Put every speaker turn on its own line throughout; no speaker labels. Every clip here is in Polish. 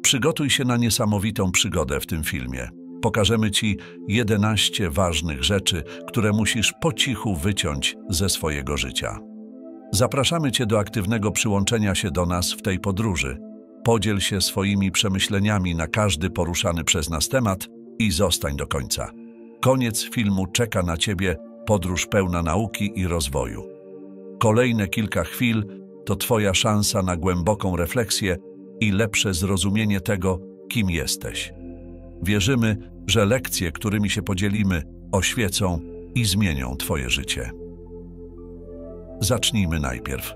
Przygotuj się na niesamowitą przygodę w tym filmie. Pokażemy Ci 11 ważnych rzeczy, które musisz po cichu wyciąć ze swojego życia. Zapraszamy Cię do aktywnego przyłączenia się do nas w tej podróży. Podziel się swoimi przemyśleniami na każdy poruszany przez nas temat i zostań do końca. Koniec filmu czeka na Ciebie podróż pełna nauki i rozwoju. Kolejne kilka chwil to Twoja szansa na głęboką refleksję i lepsze zrozumienie tego, kim jesteś. Wierzymy, że lekcje, którymi się podzielimy, oświecą i zmienią Twoje życie. Zacznijmy najpierw.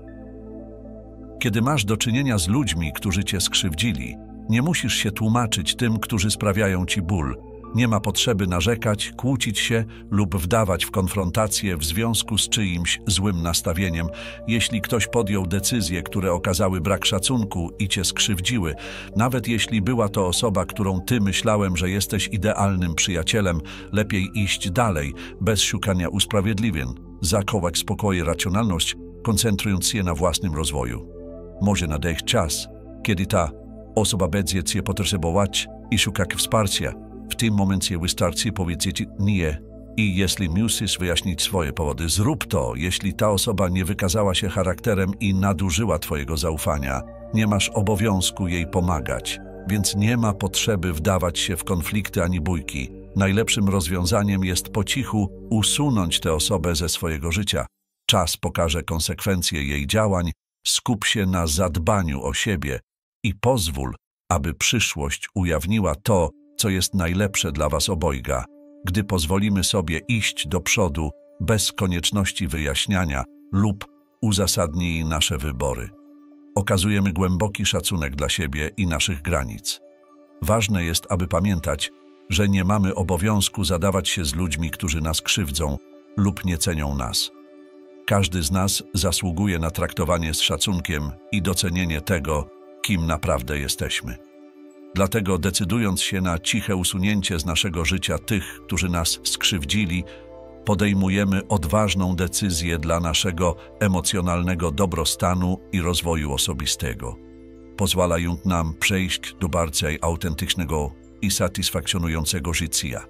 Kiedy masz do czynienia z ludźmi, którzy Cię skrzywdzili, nie musisz się tłumaczyć tym, którzy sprawiają Ci ból. Nie ma potrzeby narzekać, kłócić się lub wdawać w konfrontację w związku z czyimś złym nastawieniem. Jeśli ktoś podjął decyzje, które okazały brak szacunku i Cię skrzywdziły, nawet jeśli była to osoba, którą Ty myślałem, że jesteś idealnym przyjacielem, lepiej iść dalej, bez szukania usprawiedliwień. Zachować spokój i racjonalność, koncentrując się na własnym rozwoju. Może nadejść czas, kiedy ta osoba będzie Cię potrzebować i szukać wsparcia. W tym momencie wystarczy powiedzieć nie i jeśli musisz wyjaśnić swoje powody, zrób to. Jeśli ta osoba nie wykazała się charakterem i nadużyła Twojego zaufania, nie masz obowiązku jej pomagać, więc nie ma potrzeby wdawać się w konflikty ani bójki. Najlepszym rozwiązaniem jest po cichu usunąć tę osobę ze swojego życia. Czas pokaże konsekwencje jej działań, skup się na zadbaniu o siebie i pozwól, aby przyszłość ujawniła to, co jest najlepsze dla Was obojga. Gdy pozwolimy sobie iść do przodu bez konieczności wyjaśniania lub uzasadnij nasze wybory, okazujemy głęboki szacunek dla siebie i naszych granic. Ważne jest, aby pamiętać, że nie mamy obowiązku zadawać się z ludźmi, którzy nas krzywdzą lub nie cenią nas. Każdy z nas zasługuje na traktowanie z szacunkiem i docenienie tego, kim naprawdę jesteśmy. Dlatego decydując się na ciche usunięcie z naszego życia tych, którzy nas skrzywdzili, podejmujemy odważną decyzję dla naszego emocjonalnego dobrostanu i rozwoju osobistego. Pozwalają nam przejść do bardziej autentycznego i satysfakcjonującego życia.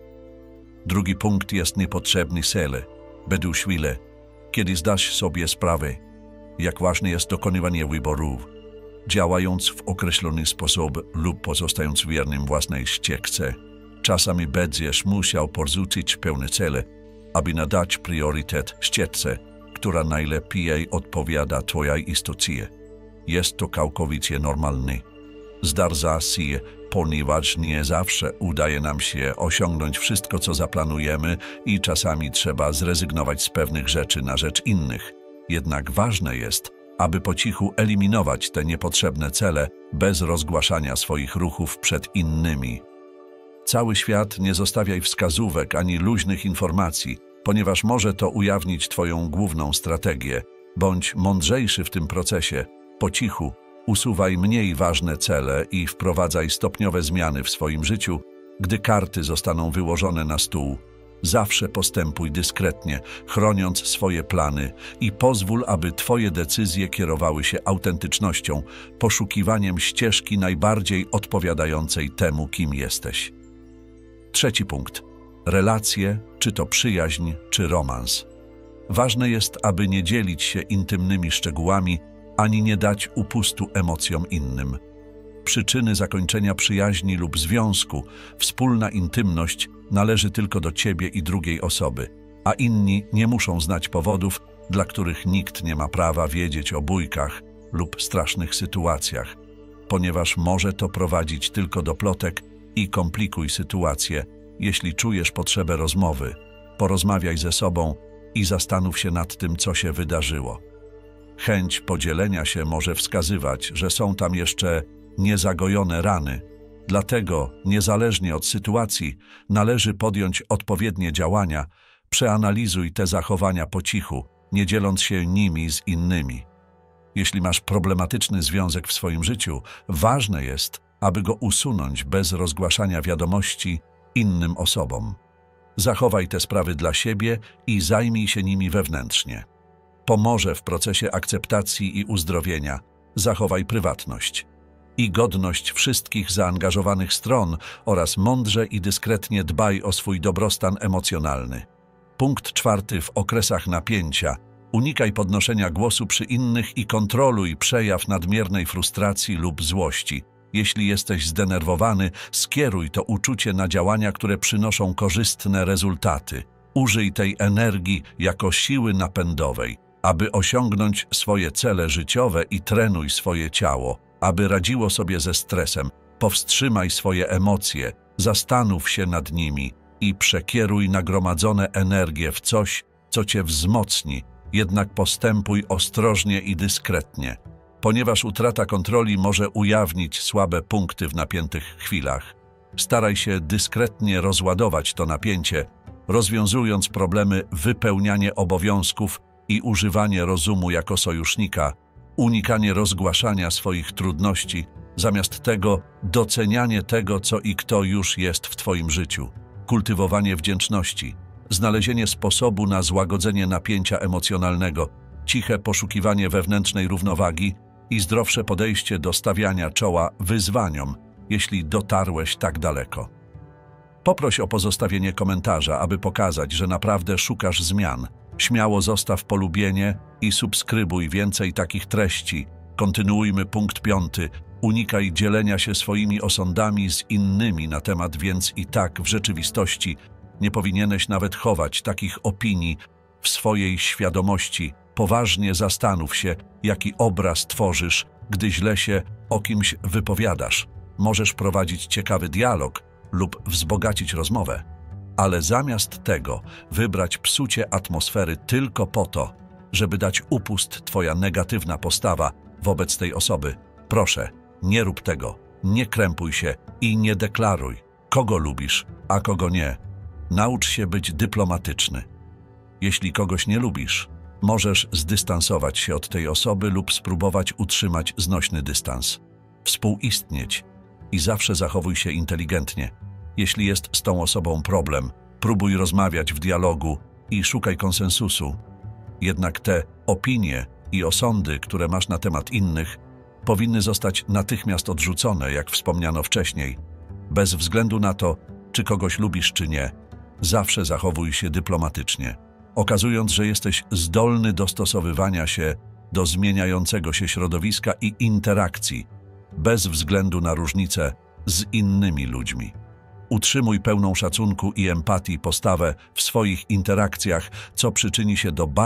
Drugi punkt jest niepotrzebny cel, według chwili, kiedy zdasz sobie sprawę, jak ważne jest dokonywanie wyborów, działając w określony sposób lub pozostając wiernym własnej ścieżce. Czasami będziesz musiał porzucić pewne cele, aby nadać priorytet ścieżce, która najlepiej odpowiada Twojej istocie. Jest to całkowicie normalne. Zdarza się, ponieważ nie zawsze udaje nam się osiągnąć wszystko, co zaplanujemy i czasami trzeba zrezygnować z pewnych rzeczy na rzecz innych. Jednak ważne jest, aby po cichu eliminować te niepotrzebne cele bez rozgłaszania swoich ruchów przed innymi. Cały świat nie zostawiaj wskazówek ani luźnych informacji, ponieważ może to ujawnić Twoją główną strategię. Bądź mądrzejszy w tym procesie. Po cichu usuwaj mniej ważne cele i wprowadzaj stopniowe zmiany w swoim życiu, gdy karty zostaną wyłożone na stół. Zawsze postępuj dyskretnie, chroniąc swoje plany i pozwól, aby Twoje decyzje kierowały się autentycznością, poszukiwaniem ścieżki najbardziej odpowiadającej temu, kim jesteś. Trzeci punkt. Relacje, czy to przyjaźń, czy romans. Ważne jest, aby nie dzielić się intymnymi szczegółami, ani nie dać upustu emocjom innym. Przyczyny zakończenia przyjaźni lub związku, wspólna intymność należy tylko do Ciebie i drugiej osoby, a inni nie muszą znać powodów, dla których nikt nie ma prawa wiedzieć o bójkach lub strasznych sytuacjach, ponieważ może to prowadzić tylko do plotek i komplikuj sytuację. Jeśli czujesz potrzebę rozmowy, porozmawiaj ze sobą i zastanów się nad tym, co się wydarzyło. Chęć podzielenia się może wskazywać, że są tam jeszcze niezagojone rany. Dlatego, niezależnie od sytuacji, należy podjąć odpowiednie działania. Przeanalizuj te zachowania po cichu, nie dzieląc się nimi z innymi. Jeśli masz problematyczny związek w swoim życiu, ważne jest, aby go usunąć bez rozgłaszania wiadomości innym osobom. Zachowaj te sprawy dla siebie i zajmij się nimi wewnętrznie. Pomoże w procesie akceptacji i uzdrowienia. Zachowaj prywatność. i godność wszystkich zaangażowanych stron oraz mądrze i dyskretnie dbaj o swój dobrostan emocjonalny. Punkt 4. W okresach napięcia unikaj podnoszenia głosu przy innych i kontroluj przejaw nadmiernej frustracji lub złości. Jeśli jesteś zdenerwowany, skieruj to uczucie na działania, które przynoszą korzystne rezultaty. Użyj tej energii jako siły napędowej, aby osiągnąć swoje cele życiowe i trenuj swoje ciało, aby radziło sobie ze stresem. Powstrzymaj swoje emocje, zastanów się nad nimi i przekieruj nagromadzone energie w coś, co cię wzmocni, jednak postępuj ostrożnie i dyskretnie, ponieważ utrata kontroli może ujawnić słabe punkty w napiętych chwilach. Staraj się dyskretnie rozładować to napięcie, rozwiązując problemy wypełnianie obowiązków i używanie rozumu jako sojusznika, unikanie rozgłaszania swoich trudności, zamiast tego docenianie tego, co i kto już jest w twoim życiu, kultywowanie wdzięczności, znalezienie sposobu na złagodzenie napięcia emocjonalnego, ciche poszukiwanie wewnętrznej równowagi i zdrowsze podejście do stawiania czoła wyzwaniom, jeśli dotarłeś tak daleko. Poproś o pozostawienie komentarza, aby pokazać, że naprawdę szukasz zmian. Śmiało zostaw polubienie i subskrybuj więcej takich treści. Kontynuujmy punkt 5. Unikaj dzielenia się swoimi osądami z innymi na temat, więc i tak w rzeczywistości nie powinieneś nawet chować takich opinii w swojej świadomości. Poważnie zastanów się, jaki obraz tworzysz, gdy źle się o kimś wypowiadasz. Możesz prowadzić ciekawy dialog lub wzbogacić rozmowę, ale zamiast tego wybrać psucie atmosfery tylko po to, żeby dać upust twoja negatywna postawa wobec tej osoby. Proszę, nie rób tego, nie krępuj się i nie deklaruj, kogo lubisz, a kogo nie. Naucz się być dyplomatyczny. Jeśli kogoś nie lubisz, możesz zdystansować się od tej osoby lub spróbować utrzymać znośny dystans. Współistnieć i zawsze zachowuj się inteligentnie. Jeśli jest z tą osobą problem, próbuj rozmawiać w dialogu i szukaj konsensusu. Jednak te opinie i osądy, które masz na temat innych, powinny zostać natychmiast odrzucone, jak wspomniano wcześniej. Bez względu na to, czy kogoś lubisz, czy nie, zawsze zachowuj się dyplomatycznie, okazując, że jesteś zdolny dostosowywania się do zmieniającego się środowiska i interakcji, bez względu na różnice z innymi ludźmi. Utrzymuj pełną szacunku i empatii postawę w swoich interakcjach, co przyczyni się do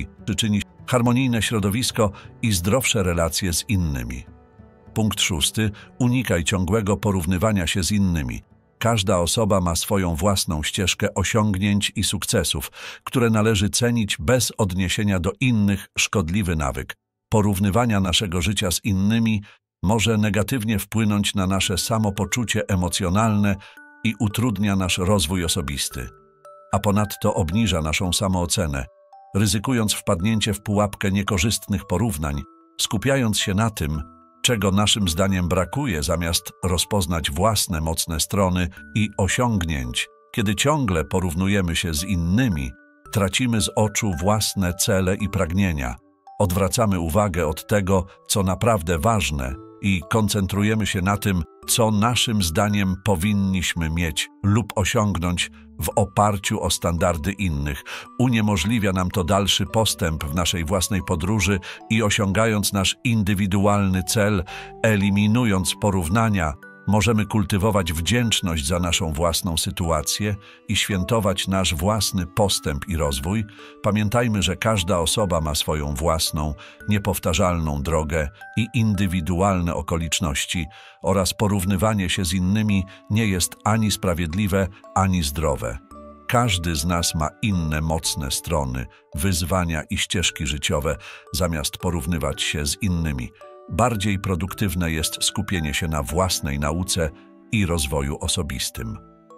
harmonijne środowisko i zdrowsze relacje z innymi. Punkt 6. Unikaj ciągłego porównywania się z innymi. Każda osoba ma swoją własną ścieżkę osiągnięć i sukcesów, które należy cenić bez odniesienia do innych. Szkodliwy nawyk porównywania naszego życia z innymi może negatywnie wpłynąć na nasze samopoczucie emocjonalne i utrudnia nasz rozwój osobisty, a ponadto obniża naszą samoocenę, ryzykując wpadnięcie w pułapkę niekorzystnych porównań, skupiając się na tym, czego naszym zdaniem brakuje, zamiast rozpoznać własne mocne strony i osiągnięć. Kiedy ciągle porównujemy się z innymi, tracimy z oczu własne cele i pragnienia, odwracamy uwagę od tego, co naprawdę ważne i koncentrujemy się na tym, co naszym zdaniem powinniśmy mieć lub osiągnąć w oparciu o standardy innych. Uniemożliwia nam to dalszy postęp w naszej własnej podróży i osiągając nasz indywidualny cel, eliminując porównania, możemy kultywować wdzięczność za naszą własną sytuację i świętować nasz własny postęp i rozwój. Pamiętajmy, że każda osoba ma swoją własną, niepowtarzalną drogę i indywidualne okoliczności oraz porównywanie się z innymi nie jest ani sprawiedliwe, ani zdrowe. Każdy z nas ma inne mocne strony, wyzwania i ścieżki życiowe, zamiast porównywać się z innymi. Bardziej produktywne jest skupienie się na własnej nauce i rozwoju osobistym.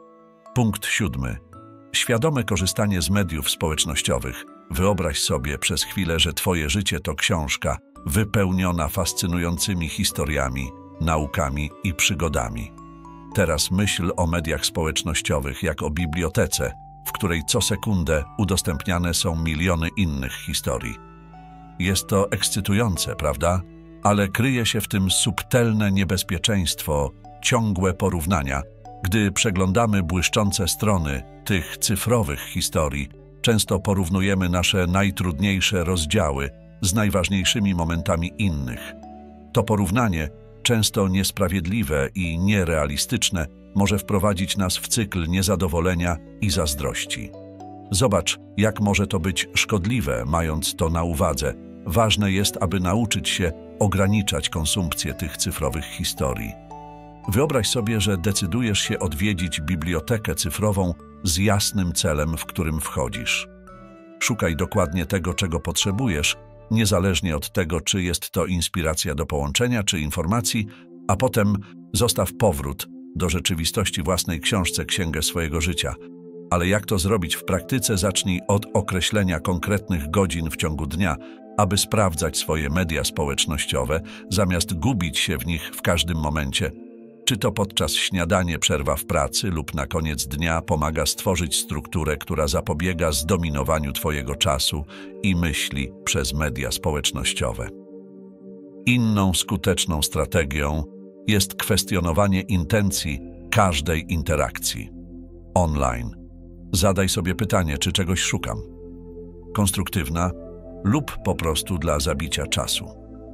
Punkt 7. Świadome korzystanie z mediów społecznościowych. Wyobraź sobie przez chwilę, że twoje życie to książka wypełniona fascynującymi historiami, naukami i przygodami. Teraz myśl o mediach społecznościowych jak o bibliotece, w której co sekundę udostępniane są miliony innych historii. Jest to ekscytujące, prawda? ale kryje się w tym subtelne niebezpieczeństwo, ciągłe porównania. Gdy przeglądamy błyszczące strony tych cyfrowych historii, często porównujemy nasze najtrudniejsze rozdziały z najważniejszymi momentami innych. To porównanie, często niesprawiedliwe i nierealistyczne, może wprowadzić nas w cykl niezadowolenia i zazdrości. Zobacz, jak może to być szkodliwe, mając to na uwadze. Ważne jest, aby nauczyć się ograniczać konsumpcję tych cyfrowych historii. Wyobraź sobie, że decydujesz się odwiedzić bibliotekę cyfrową z jasnym celem, w którym wchodzisz. Szukaj dokładnie tego, czego potrzebujesz, niezależnie od tego, czy jest to inspiracja do połączenia, czy informacji, a potem zostaw powrót do rzeczywistości własnej książce, księgę swojego życia. Ale jak to zrobić w praktyce? Zacznij od określenia konkretnych godzin w ciągu dnia, aby sprawdzać swoje media społecznościowe, zamiast gubić się w nich w każdym momencie. Czy to podczas śniadania, przerwa w pracy lub na koniec dnia pomaga stworzyć strukturę, która zapobiega zdominowaniu Twojego czasu i myśli przez media społecznościowe. Inną skuteczną strategią jest kwestionowanie intencji każdej interakcji online. Zadaj sobie pytanie, czy czegoś szukam. Konstruktywna lub po prostu dla zabicia czasu.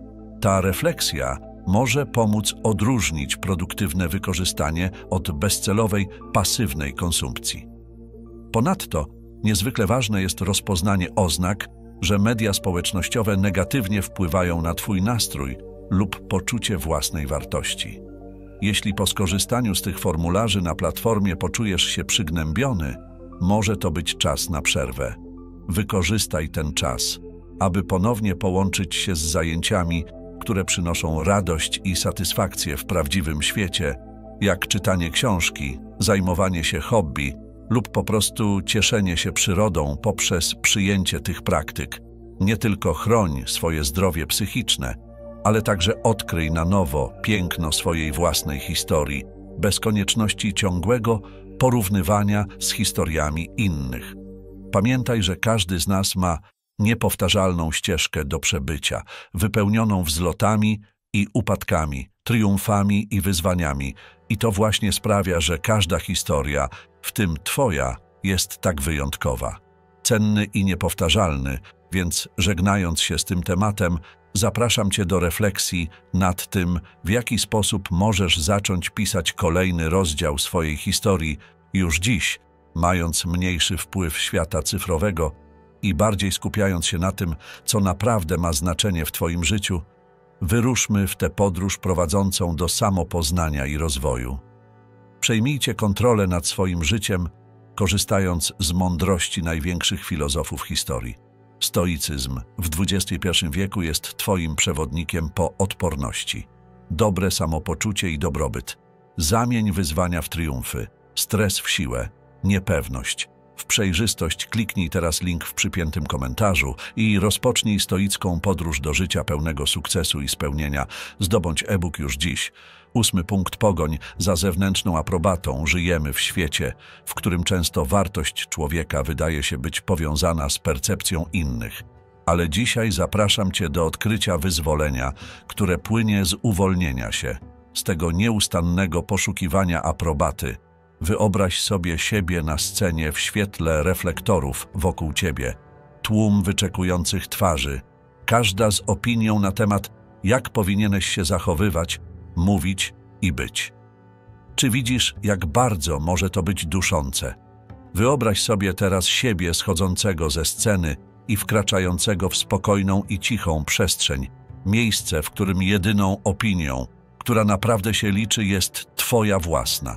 Ta refleksja może pomóc odróżnić produktywne wykorzystanie od bezcelowej, pasywnej konsumpcji. Ponadto niezwykle ważne jest rozpoznanie oznak, że media społecznościowe negatywnie wpływają na Twój nastrój lub poczucie własnej wartości. Jeśli po skorzystaniu z tych formularzy na platformie poczujesz się przygnębiony, może to być czas na przerwę. Wykorzystaj ten czas, aby ponownie połączyć się z zajęciami, które przynoszą radość i satysfakcję w prawdziwym świecie, jak czytanie książki, zajmowanie się hobby lub po prostu cieszenie się przyrodą poprzez przyjęcie tych praktyk. Nie tylko chroń swoje zdrowie psychiczne, ale także odkryj na nowo piękno swojej własnej historii, bez konieczności ciągłego porównywania z historiami innych. Pamiętaj, że każdy z nas ma niepowtarzalną ścieżkę do przebycia, wypełnioną wzlotami i upadkami, triumfami i wyzwaniami. I to właśnie sprawia, że każda historia, w tym Twoja, jest tak wyjątkowa. Cenny i niepowtarzalny, więc żegnając się z tym tematem, zapraszam Cię do refleksji nad tym, w jaki sposób możesz zacząć pisać kolejny rozdział swojej historii już dziś, mając mniejszy wpływ świata cyfrowego i bardziej skupiając się na tym, co naprawdę ma znaczenie w Twoim życiu. Wyruszmy w tę podróż prowadzącą do samopoznania i rozwoju. Przejmijcie kontrolę nad swoim życiem, korzystając z mądrości największych filozofów historii. Stoicyzm w XXI wieku jest Twoim przewodnikiem po odporności. Dobre samopoczucie i dobrobyt. Zamień wyzwania w triumfy, stres w siłę, niepewność w przejrzystość. Kliknij teraz link w przypiętym komentarzu i rozpocznij stoicką podróż do życia pełnego sukcesu i spełnienia. Zdobądź e-book już dziś. 8 punkt: pogoń za zewnętrzną aprobatą. Żyjemy w świecie, w którym często wartość człowieka wydaje się być powiązana z percepcją innych. Ale dzisiaj zapraszam Cię do odkrycia wyzwolenia, które płynie z uwolnienia się, z tego nieustannego poszukiwania aprobaty. Wyobraź sobie siebie na scenie w świetle reflektorów wokół Ciebie, tłum wyczekujących twarzy, każda z opinią na temat, jak powinieneś się zachowywać, mówić i być. Czy widzisz, jak bardzo może to być duszące? Wyobraź sobie teraz siebie schodzącego ze sceny i wkraczającego w spokojną i cichą przestrzeń, miejsce, w którym jedyną opinią, która naprawdę się liczy, jest Twoja własna.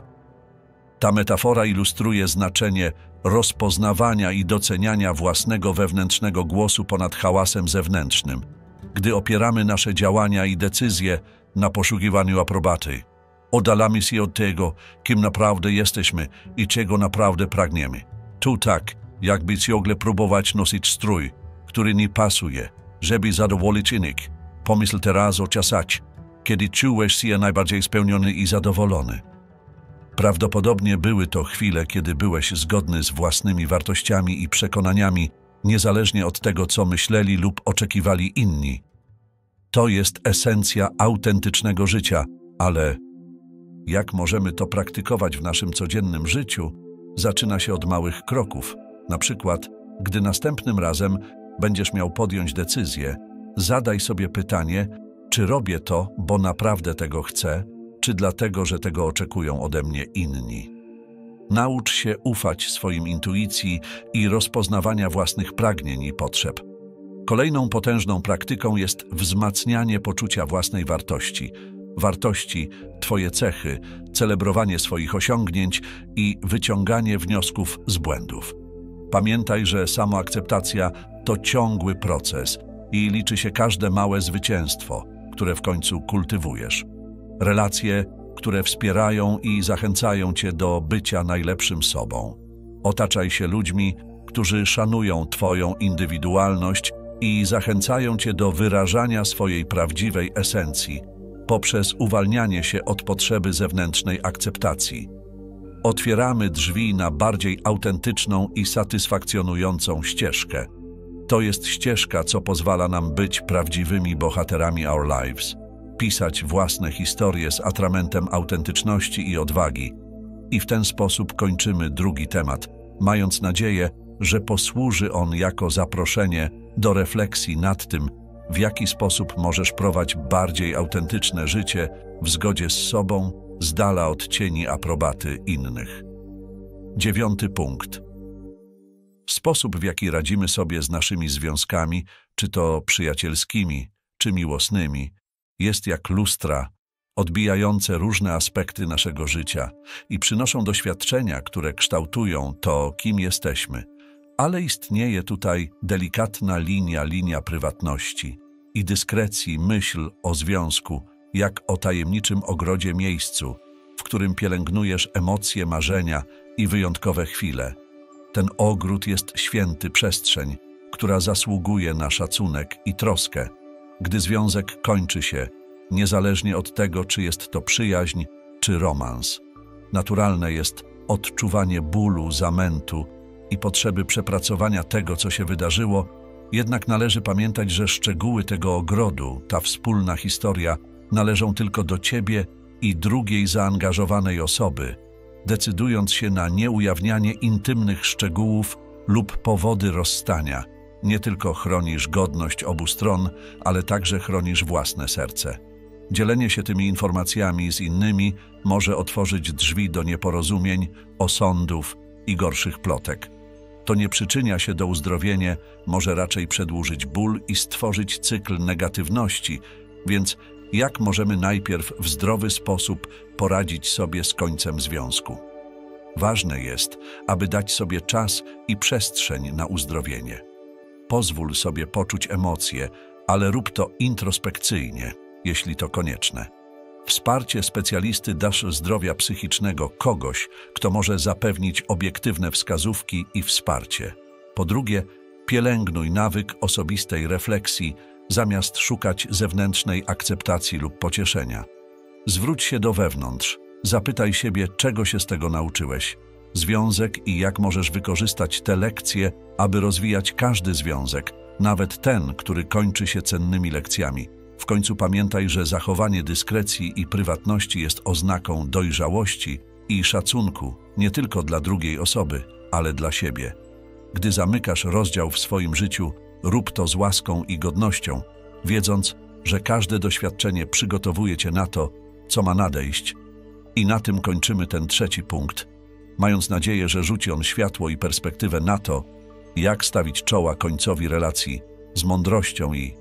Ta metafora ilustruje znaczenie rozpoznawania i doceniania własnego wewnętrznego głosu ponad hałasem zewnętrznym, gdy opieramy nasze działania i decyzje na poszukiwaniu aprobaty. Oddalamy się od tego, kim naprawdę jesteśmy i czego naprawdę pragniemy. To tak, jakby ciągle próbować nosić strój, który nie pasuje, żeby zadowolić innych. Pomyśl teraz o czasach, kiedy czułeś się najbardziej spełniony i zadowolony. Prawdopodobnie były to chwile, kiedy byłeś zgodny z własnymi wartościami i przekonaniami, niezależnie od tego, co myśleli lub oczekiwali inni. To jest esencja autentycznego życia, ale jak możemy to praktykować w naszym codziennym życiu? Zaczyna się od małych kroków. Na przykład, gdy następnym razem będziesz miał podjąć decyzję, zadaj sobie pytanie, czy robię to, bo naprawdę tego chcę, czy dlatego, że tego oczekują ode mnie inni. Naucz się ufać swoim intuicji i rozpoznawania własnych pragnień i potrzeb. Kolejną potężną praktyką jest wzmacnianie poczucia własnej wartości. Wartości, Twoje cechy, celebrowanie swoich osiągnięć i wyciąganie wniosków z błędów. Pamiętaj, że samoakceptacja to ciągły proces i liczy się każde małe zwycięstwo, które w końcu kultywujesz. Relacje, które wspierają i zachęcają Cię do bycia najlepszym sobą. Otaczaj się ludźmi, którzy szanują Twoją indywidualność i zachęcają Cię do wyrażania swojej prawdziwej esencji poprzez uwalnianie się od potrzeby zewnętrznej akceptacji. Otwieramy drzwi na bardziej autentyczną i satysfakcjonującą ścieżkę. To jest ścieżka, co pozwala nam być prawdziwymi bohaterami our lives, pisać własne historie z atramentem autentyczności i odwagi. I w ten sposób kończymy drugi temat, mając nadzieję, że posłuży on jako zaproszenie do refleksji nad tym, w jaki sposób możesz prowadzić bardziej autentyczne życie w zgodzie z sobą, z dala od cieni aprobaty innych. 9. punkt. Sposób, w jaki radzimy sobie z naszymi związkami, czy to przyjacielskimi, czy miłosnymi, jest jak lustra, odbijające różne aspekty naszego życia i przynoszą doświadczenia, które kształtują to, kim jesteśmy. Ale istnieje tutaj delikatna linia prywatności i dyskrecji, myśl o związku, jak o tajemniczym ogrodzie miejscu, w którym pielęgnujesz emocje, marzenia i wyjątkowe chwile. Ten ogród jest święty przestrzeń, która zasługuje na szacunek i troskę. Gdy związek kończy się, niezależnie od tego, czy jest to przyjaźń, czy romans, naturalne jest odczuwanie bólu, zamętu i potrzeby przepracowania tego, co się wydarzyło, jednak należy pamiętać, że szczegóły tego ogrodu, ta wspólna historia, należą tylko do Ciebie i drugiej zaangażowanej osoby, decydując się na nieujawnianie intymnych szczegółów lub powody rozstania. Nie tylko chronisz godność obu stron, ale także chronisz własne serce. Dzielenie się tymi informacjami z innymi może otworzyć drzwi do nieporozumień, osądów i gorszych plotek. To nie przyczynia się do uzdrowienia, może raczej przedłużyć ból i stworzyć cykl negatywności, więc jak możemy najpierw w zdrowy sposób poradzić sobie z końcem związku? Ważne jest, aby dać sobie czas i przestrzeń na uzdrowienie. Pozwól sobie poczuć emocje, ale rób to introspekcyjnie, jeśli to konieczne. Wsparcie specjalisty dasz zdrowia psychicznego, kogoś, kto może zapewnić obiektywne wskazówki i wsparcie. Po drugie, pielęgnuj nawyk osobistej refleksji, zamiast szukać zewnętrznej akceptacji lub pocieszenia. Zwróć się do wewnątrz, zapytaj siebie, czego się z tego nauczyłeś. Związek i jak możesz wykorzystać te lekcje, aby rozwijać każdy związek, nawet ten, który kończy się cennymi lekcjami. W końcu pamiętaj, że zachowanie dyskrecji i prywatności jest oznaką dojrzałości i szacunku nie tylko dla drugiej osoby, ale dla siebie. Gdy zamykasz rozdział w swoim życiu, rób to z łaską i godnością, wiedząc, że każde doświadczenie przygotowuje Cię na to, co ma nadejść. I na tym kończymy ten 3. punkt, mając nadzieję, że rzuci on światło i perspektywę na to, jak stawić czoła końcowi relacji z mądrością i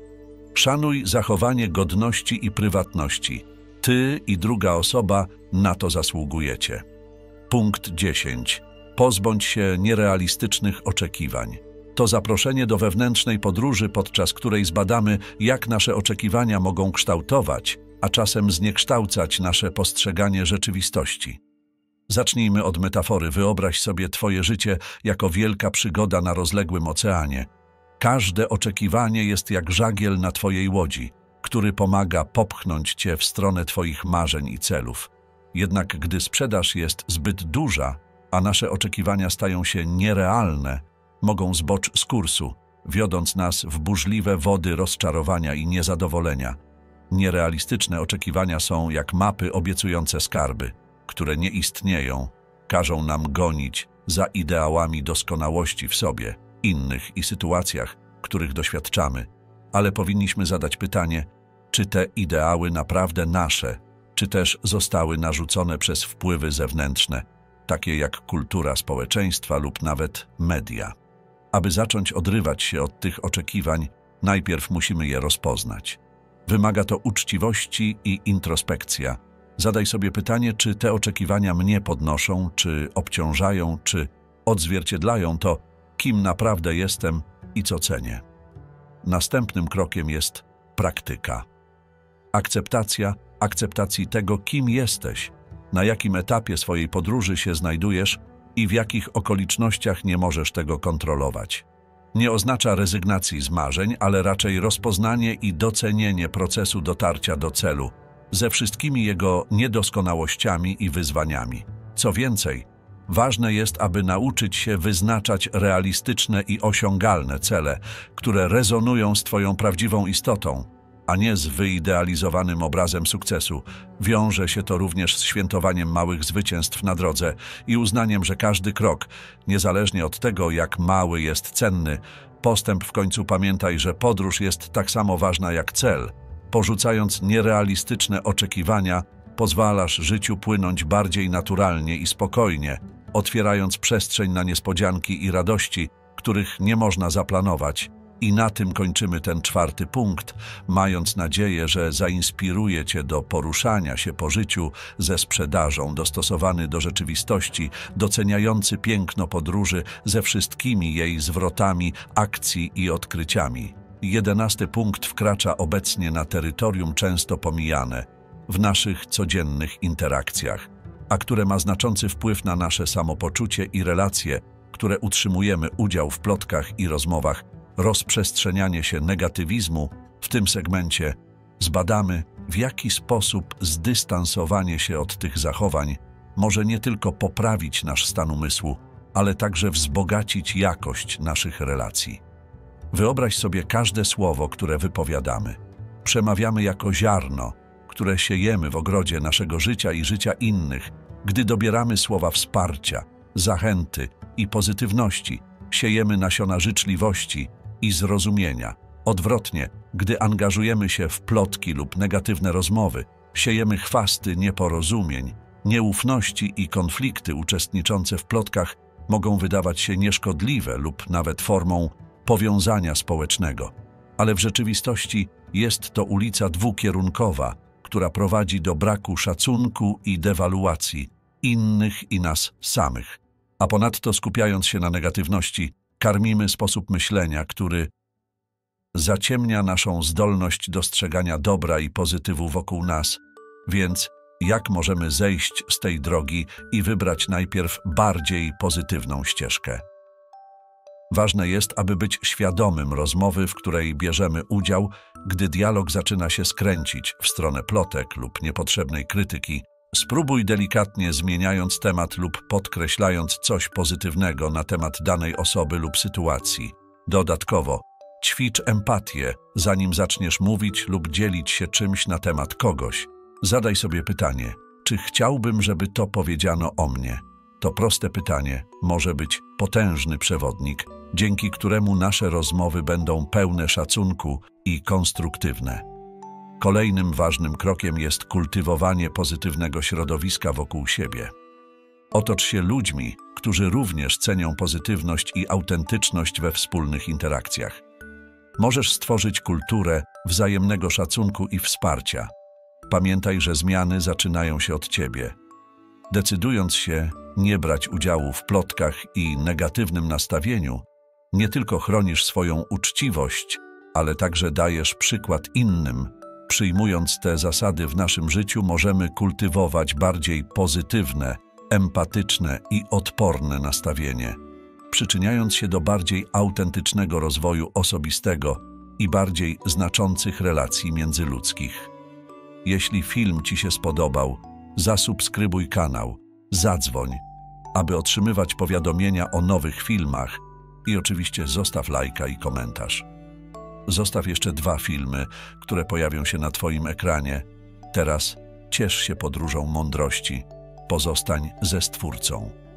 szanuj zachowanie godności i prywatności. Ty i druga osoba na to zasługujecie. Punkt 10. Pozbądź się nierealistycznych oczekiwań. To zaproszenie do wewnętrznej podróży, podczas której zbadamy, jak nasze oczekiwania mogą kształtować, a czasem zniekształcać nasze postrzeganie rzeczywistości. Zacznijmy od metafory. Wyobraź sobie Twoje życie jako wielka przygoda na rozległym oceanie. Każde oczekiwanie jest jak żagiel na Twojej łodzi, który pomaga popchnąć Cię w stronę Twoich marzeń i celów. Jednak gdy sprzedaż jest zbyt duża, a nasze oczekiwania stają się nierealne, mogą zboczyć z kursu. wiodąc nas w burzliwe wody rozczarowania i niezadowolenia. Nierealistyczne oczekiwania są jak mapy obiecujące skarby, które nie istnieją, każą nam gonić za ideałami doskonałości w sobie, innych i sytuacjach, których doświadczamy, ale powinniśmy zadać pytanie, czy te ideały naprawdę nasze, czy też zostały narzucone przez wpływy zewnętrzne, takie jak kultura społeczeństwa lub nawet media. Aby zacząć odrywać się od tych oczekiwań, najpierw musimy je rozpoznać. Wymaga to uczciwości i introspekcja. Zadaj sobie pytanie, czy te oczekiwania mnie podnoszą, czy obciążają, czy odzwierciedlają to, kim naprawdę jestem i co cenię. Następnym krokiem jest praktyka. Akceptacji tego, kim jesteś, na jakim etapie swojej podróży się znajdujesz i w jakich okolicznościach nie możesz tego kontrolować. Nie oznacza rezygnacji z marzeń, ale raczej rozpoznanie i docenienie procesu dotarcia do celu, ze wszystkimi jego niedoskonałościami i wyzwaniami. Co więcej, ważne jest, aby nauczyć się wyznaczać realistyczne i osiągalne cele, które rezonują z Twoją prawdziwą istotą, a nie z wyidealizowanym obrazem sukcesu. Wiąże się to również z świętowaniem małych zwycięstw na drodze i uznaniem, że każdy krok, niezależnie od tego, jak mały, jest cenny. Postęp w końcu pamiętaj, że podróż jest tak samo ważna jak cel. Porzucając nierealistyczne oczekiwania, pozwalasz życiu płynąć bardziej naturalnie i spokojnie, otwierając przestrzeń na niespodzianki i radości, których nie można zaplanować. I na tym kończymy ten 4. punkt, mając nadzieję, że zainspiruje Cię do poruszania się po życiu ze sprzedażą, dostosowany do rzeczywistości, doceniający piękno podróży ze wszystkimi jej zwrotami, akcji i odkryciami. 11. punkt wkracza obecnie na terytorium często pomijane w naszych codziennych interakcjach, a które ma znaczący wpływ na nasze samopoczucie i relacje, które utrzymujemy udział w plotkach i rozmowach. Rozprzestrzenianie się negatywizmu. W tym segmencie zbadamy, w jaki sposób zdystansowanie się od tych zachowań może nie tylko poprawić nasz stan umysłu, ale także wzbogacić jakość naszych relacji. Wyobraź sobie każde słowo, które wypowiadamy. Przemawiamy jako ziarno, które siejemy w ogrodzie naszego życia i życia innych. Gdy dobieramy słowa wsparcia, zachęty i pozytywności, siejemy nasiona życzliwości i zrozumienia. Odwrotnie, gdy angażujemy się w plotki lub negatywne rozmowy, siejemy chwasty nieporozumień, nieufności i konflikty uczestniczące w plotkach mogą wydawać się nieszkodliwe lub nawet formą powiązania społecznego. Ale w rzeczywistości jest to ulica dwukierunkowa, która prowadzi do braku szacunku i dewaluacji innych i nas samych. A ponadto, skupiając się na negatywności, karmimy sposób myślenia, który zaciemnia naszą zdolność dostrzegania dobra i pozytywu wokół nas. Więc jak możemy zejść z tej drogi i wybrać najpierw bardziej pozytywną ścieżkę? Ważne jest, aby być świadomym rozmowy, w której bierzemy udział, gdy dialog zaczyna się skręcić w stronę plotek lub niepotrzebnej krytyki. Spróbuj delikatnie, zmieniając temat lub podkreślając coś pozytywnego na temat danej osoby lub sytuacji. Dodatkowo, ćwicz empatię, zanim zaczniesz mówić lub dzielić się czymś na temat kogoś. Zadaj sobie pytanie, czy chciałbym, żeby to powiedziano o mnie? To proste pytanie może być potężny przewodnik, dzięki któremu nasze rozmowy będą pełne szacunku i konstruktywne. Kolejnym ważnym krokiem jest kultywowanie pozytywnego środowiska wokół siebie. Otocz się ludźmi, którzy również cenią pozytywność i autentyczność we wspólnych interakcjach. Możesz stworzyć kulturę wzajemnego szacunku i wsparcia. Pamiętaj, że zmiany zaczynają się od Ciebie. Decydując się nie brać udziału w plotkach i negatywnym nastawieniu, nie tylko chronisz swoją uczciwość, ale także dajesz przykład innym. Przyjmując te zasady w naszym życiu, możemy kultywować bardziej pozytywne, empatyczne i odporne nastawienie, przyczyniając się do bardziej autentycznego rozwoju osobistego i bardziej znaczących relacji międzyludzkich. Jeśli film Ci się spodobał, zasubskrybuj kanał, zadzwoń, aby otrzymywać powiadomienia o nowych filmach I oczywiście zostaw lajka i komentarz. Zostaw jeszcze 2 filmy, które pojawią się na Twoim ekranie. Teraz ciesz się podróżą mądrości. Pozostań ze Stwórcą.